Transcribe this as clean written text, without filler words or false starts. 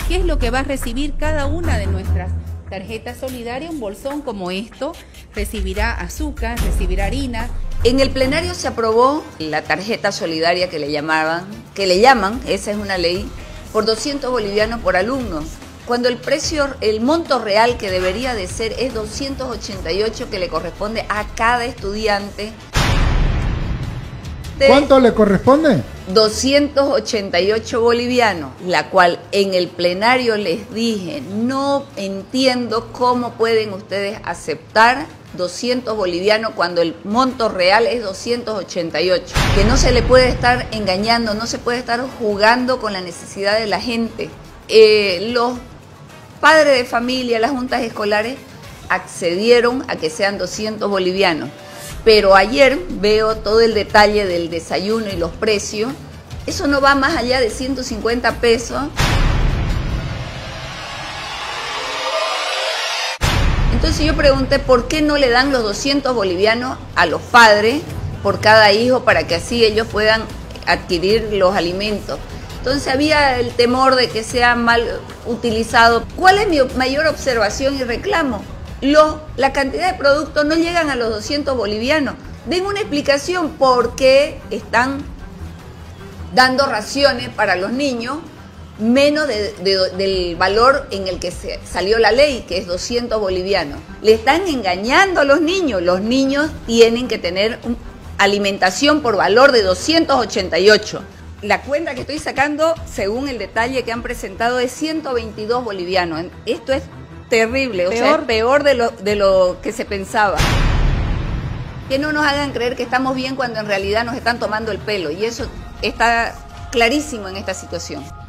¿Qué es lo que va a recibir cada una de nuestras tarjetas solidarias? Un bolsón como esto, recibirá azúcar, recibirá harina. En el plenario se aprobó la tarjeta solidaria que le llaman, esa es una ley, por 200 bolivianos por alumno, cuando el monto real que debería de ser es 288 que le corresponde a cada estudiante. ¿Cuánto le corresponde? 288 bolivianos, la cual en el plenario les dije, no entiendo cómo pueden ustedes aceptar 200 bolivianos cuando el monto real es 288, que no se le puede estar engañando, no se puede estar jugando con la necesidad de la gente. Los padres de familia, las juntas escolares accedieron a que sean 200 bolivianos. Pero ayer veo todo el detalle del desayuno y los precios. Eso no va más allá de 150 pesos. Entonces yo pregunté por qué no le dan los 200 bolivianos a los padres por cada hijo para que así ellos puedan adquirir los alimentos. Entonces había el temor de que sea mal utilizado. ¿Cuál es mi mayor observación y reclamo? La cantidad de productos no llegan a los 200 bolivianos. Den una explicación por qué están dando raciones para los niños menos del valor en el que salió la ley, que es 200 bolivianos. Le están engañando a los niños. Los niños tienen que tener alimentación por valor de 288. La cuenta que estoy sacando, según el detalle que han presentado, es 122 bolivianos. Esto es terrible, o sea, es peor de lo que se pensaba. Que no nos hagan creer que estamos bien cuando en realidad nos están tomando el pelo, y eso está clarísimo en esta situación.